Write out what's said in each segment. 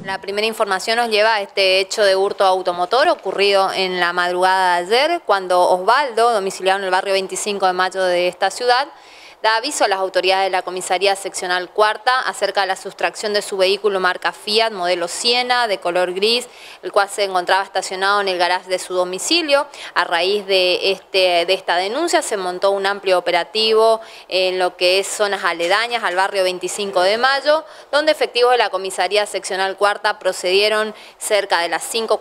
La primera información nos lleva a este hecho de hurto automotor ocurrido en la madrugada de ayer, cuando Osvaldo, domiciliado en el barrio 25 de Mayo de esta ciudad, da aviso a las autoridades de la Comisaría Seccional Cuarta acerca de la sustracción de su vehículo marca Fiat, modelo Siena, de color gris, el cual se encontraba estacionado en el garaje de su domicilio. A raíz de esta denuncia se montó un amplio operativo en lo que es zonas aledañas al barrio 25 de Mayo, donde efectivos de la Comisaría Seccional Cuarta procedieron cerca de las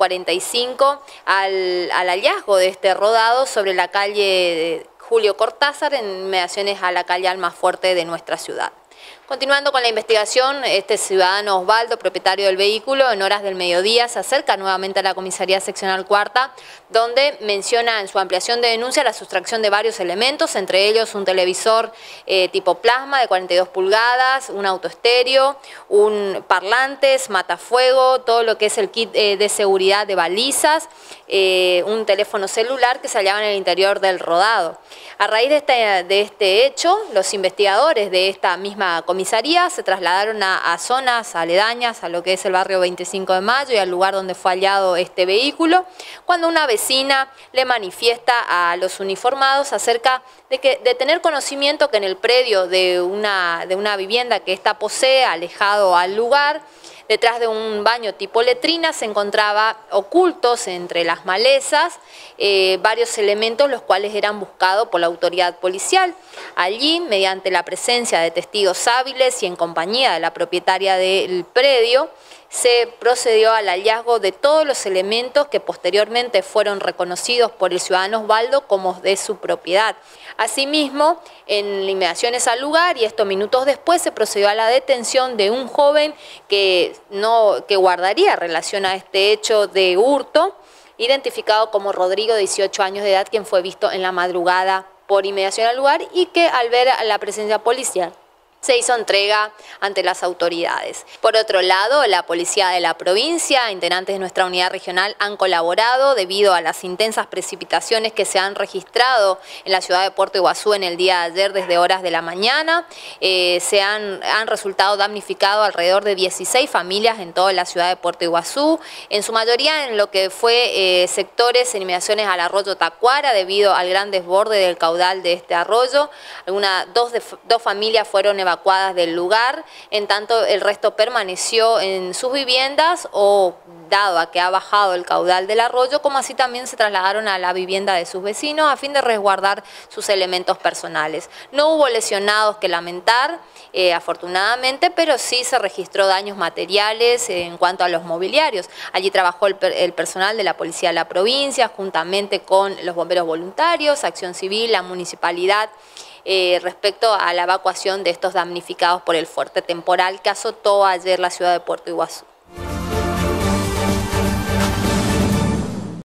5:45 al hallazgo de este rodado sobre la calle Julio Cortázar, en inmediaciones a la calle Almafuerte de nuestra ciudad. Continuando con la investigación, este ciudadano Osvaldo, propietario del vehículo, en horas del mediodía se acerca nuevamente a la Comisaría Seccional Cuarta, donde menciona en su ampliación de denuncia la sustracción de varios elementos, entre ellos un televisor tipo plasma de 42 pulgadas, un autoestéreo, un parlantes, matafuego, todo lo que es el kit de seguridad de balizas, un teléfono celular que se hallaba en el interior del rodado. A raíz de este hecho, los investigadores de esta misma comisaría se trasladaron a zonas aledañas a lo que es el barrio 25 de Mayo y al lugar donde fue hallado este vehículo, cuando una vecina le manifiesta a los uniformados acerca de tener conocimiento que en el predio de una vivienda que ésta posee, alejado al lugar, detrás de un baño tipo letrina, se encontraba ocultos entre las malezas varios elementos los cuales eran buscados por la autoridad policial. Allí, mediante la presencia de testigos hábiles y en compañía de la propietaria del predio, se procedió al hallazgo de todos los elementos que posteriormente fueron reconocidos por el ciudadano Osvaldo como de su propiedad. Asimismo, en inmediaciones al lugar, y esto minutos después, se procedió a la detención de un joven que guardaría relación a este hecho de hurto, identificado como Rodrigo, de 18 años de edad, quien fue visto en la madrugada por inmediación al lugar y que al ver la presencia policial se hizo entrega ante las autoridades. Por otro lado, la policía de la provincia, integrantes de nuestra unidad regional, han colaborado debido a las intensas precipitaciones que se han registrado en la ciudad de Puerto Iguazú en el día de ayer desde horas de la mañana. Han resultado damnificados alrededor de 16 familias en toda la ciudad de Puerto Iguazú, en su mayoría en lo que fue sectores en inmediaciones al arroyo Tacuara, debido al gran desborde del caudal de este arroyo. Dos familias fueron evacuadas del lugar, en tanto el resto permaneció en sus viviendas o, dado a que ha bajado el caudal del arroyo, como así también se trasladaron a la vivienda de sus vecinos a fin de resguardar sus elementos personales. No hubo lesionados que lamentar, afortunadamente, pero sí se registró daños materiales en cuanto a los mobiliarios. Allí trabajó el personal de la Policía de la Provincia, juntamente con los bomberos voluntarios, Acción Civil, la Municipalidad, respecto a la evacuación de estos damnificados por el fuerte temporal que azotó ayer la ciudad de Puerto Iguazú.